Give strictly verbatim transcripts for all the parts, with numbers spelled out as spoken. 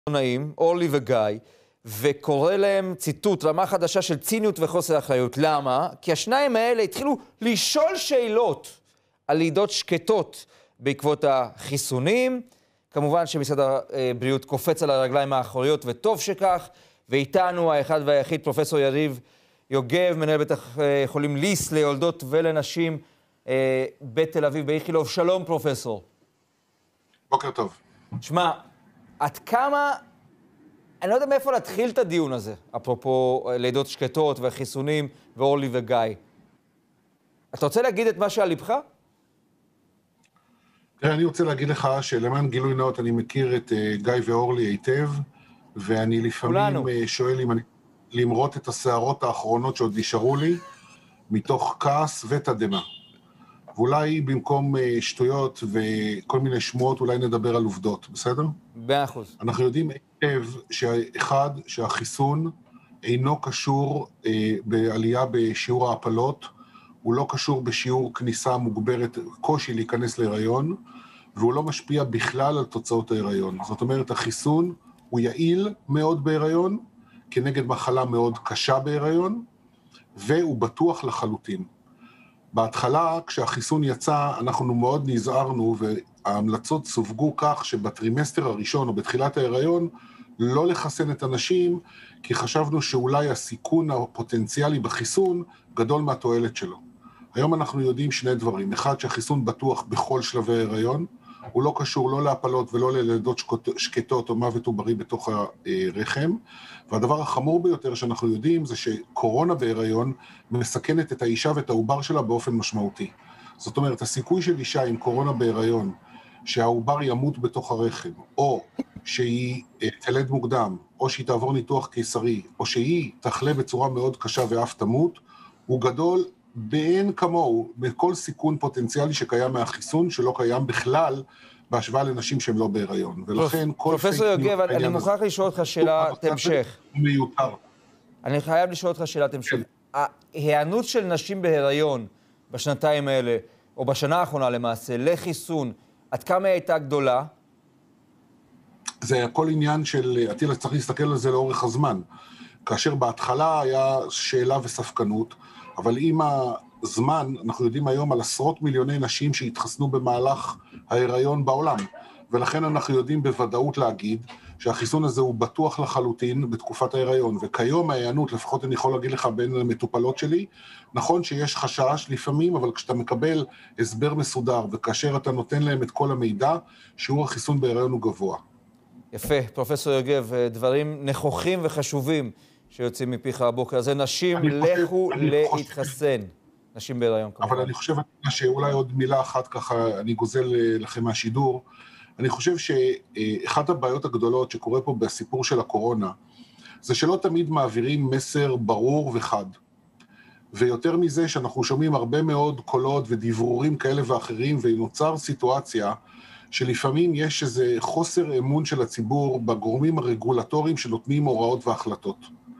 עיתונאים, אורלי וגיא, וקורא להם ציטוט, רמה חדשה של ציניות וחוסר אחריות. למה? כי השניים האלה התחילו לשאול שאלות על לידות שקטות בעקבות החיסונים. כמובן שמשרד הבריאות קופץ על הרגליים האחוריות, וטוב שכך. ואיתנו האחד והיחיד פרופסור יריב יוגב, מנהל בית החולים ליס ליולדות ולנשים בתל אביב, באיכילוב. שלום פרופסור. בוקר טוב. שמע, עד כמה, אני לא יודע מאיפה להתחיל את הדיון הזה, אפרופו לידות שקטות וחיסונים ואורלי וגיא. אתה רוצה להגיד את מה שעל לבך? תראה, אני רוצה להגיד לך שלמען גילוי נאות אני מכיר את uh, גיא ואורלי היטב, ואני לפעמים uh, שואל אם אני למרות את השערות האחרונות שעוד נשארו לי, מתוך כעס ותדמה. ואולי במקום uh, שטויות וכל מיני שמועות, אולי נדבר על עובדות, בסדר? מאה אחוז. אנחנו יודעים היטב שאחד, שהחיסון אינו קשור uh, בעלייה בשיעור ההפלות, הוא לא קשור בשיעור כניסה מוגברת, קושי להיכנס להיריון, והוא לא משפיע בכלל על תוצאות ההיריון. זאת אומרת, החיסון הוא יעיל מאוד בהיריון, כנגד מחלה מאוד קשה בהיריון, והוא בטוח לחלוטין. בהתחלה, כשהחיסון יצא, אנחנו מאוד נזהרנו, וההמלצות סווגו כך שבטרימסטר הראשון או בתחילת ההיריון, לא לחסן את הנשים, כי חשבנו שאולי הסיכון הפוטנציאלי בחיסון גדול מהתועלת שלו. היום אנחנו יודעים שני דברים. אחד, שהחיסון בטוח בכל שלבי ההיריון, הוא לא קשור לא להפלות ולא ללידות שקטות או מוות עוברי בתוך הרחם. והדבר החמור ביותר שאנחנו יודעים זה שקורונה בהיריון מסכנת את האישה ואת העובר שלה באופן משמעותי. זאת אומרת, הסיכוי של אישה עם קורונה בהיריון, שהעובר ימות בתוך הרחם, או שהיא תלד מוקדם, או שהיא תעבור ניתוח קיסרי, או שהיא תחלה בצורה מאוד קשה ואף תמות, הוא גדול באין כמוהו, בכל סיכון פוטנציאלי שקיים מהחיסון, שלא קיים בכלל בהשוואה לנשים שהן לא בהיריון. ולכן כל... פרופסור יוגב, אני מוכרח לשאול אותך שאלת המשך. מיותר. אני חייב לשאול אותך שאלת המשך. ההיענות של נשים בהיריון בשנתיים האלה, או בשנה האחרונה למעשה, לחיסון, עד כמה היא הייתה גדולה? זה הכל עניין של, עתילה, צריך להסתכל על זה לאורך הזמן. כאשר בהתחלה היה שאלה וספקנות, אבל עם הזמן, אנחנו יודעים היום על עשרות מיליוני נשים שהתחסנו במהלך ההיריון בעולם, ולכן אנחנו יודעים בוודאות להגיד שהחיסון הזה הוא בטוח לחלוטין בתקופת ההיריון, וכיום ההיענות, לפחות אני יכול להגיד לך בין המטופלות שלי, נכון שיש חשש לפעמים, אבל כשאתה מקבל הסבר מסודר, וכאשר אתה נותן להם את כל המידע, שיעור החיסון בהיריון הוא גבוה. יפה, פרופסור יוגב, דברים נכוחים וחשובים שיוצאים מפיך הבוקר הזה. נשים, לכו להתחסן. נשים בהיריון. אבל אני חושב שאולי עוד מילה אחת ככה, אני גוזל לכם מהשידור. אני חושב שאחת הבעיות הגדולות שקורה פה בסיפור של הקורונה, זה שלא תמיד מעבירים מסר ברור וחד. ויותר מזה שאנחנו שומעים הרבה מאוד קולות ודברורים כאלה ואחרים, ונוצר סיטואציה שלפעמים יש איזה חוסר אמון של הציבור בגורמים הרגולטוריים שנותנים הוראות והחלטות.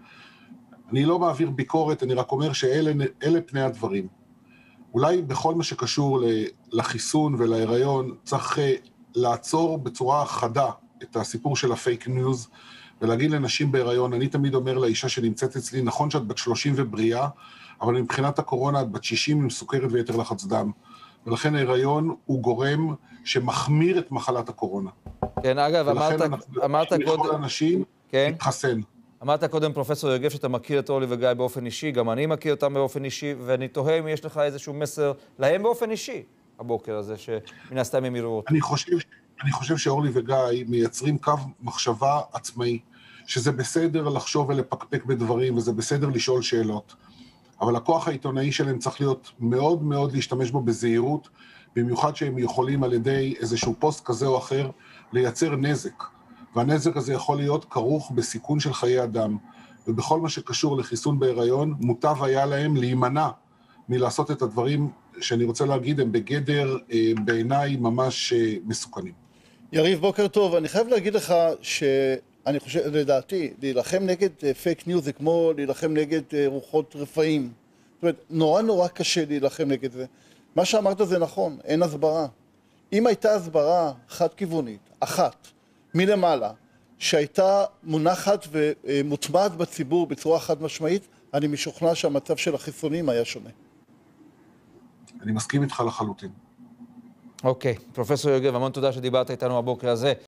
אני לא מעביר ביקורת, אני רק אומר שאלה פני הדברים. אולי בכל מה שקשור לחיסון ולהיריון, צריך לעצור בצורה חדה את הסיפור של הפייק ניוז, ולהגיד לנשים בהיריון, אני תמיד אומר לאישה שנמצאת אצלי, נכון שאת בת שלושים ובריאה, אבל מבחינת הקורונה את בת שישים עם סוכרת ויתר לחץ דם. ולכן ההיריון הוא גורם שמחמיר את מחלת הקורונה. כן, אגב, אמרת, אמרת קודם... ולכן אנחנו אנשים להתחסן. אמרת קודם, פרופסור יוגב, שאתה מכיר את אורלי וגיא באופן אישי, גם אני מכיר אותם באופן אישי, ואני תוהה אם יש לך איזשהו מסר להם באופן אישי, הבוקר הזה, שמן הסתם הם יראו אותו. אני חושב, אני חושב שאורלי וגיא מייצרים קו מחשבה עצמאי, שזה בסדר לחשוב ולפקפק בדברים, וזה בסדר לשאול שאלות. אבל הכוח העיתונאי שלהם צריך להיות מאוד מאוד להשתמש בו בזהירות, במיוחד שהם יכולים על ידי איזשהו פוסט כזה או אחר לייצר נזק. והנזק הזה יכול להיות כרוך בסיכון של חיי אדם. ובכל מה שקשור לחיסון בהיריון, מוטב היה להם להימנע מלעשות את הדברים שאני רוצה להגיד, הם בגדר בעיניי ממש מסוכנים. יריב, בוקר טוב. אני חייב להגיד לך ש... אני חושב, לדעתי, להילחם נגד פייק ניוז זה כמו להילחם נגד רוחות רפאים. זאת אומרת, נורא נורא קשה להילחם נגד זה. מה שאמרת זה נכון, אין הסברה. אם הייתה הסברה חד-כיוונית, אחת, מלמעלה, שהייתה מונחת ומוטמעת בציבור בצורה חד משמעית, אני משוכנע שהמצב של החיסונים היה שונה. אני מסכים איתך לחלוטין. אוקיי, פרופסור יוגב, המון תודה שדיברת איתנו הבוקר הזה.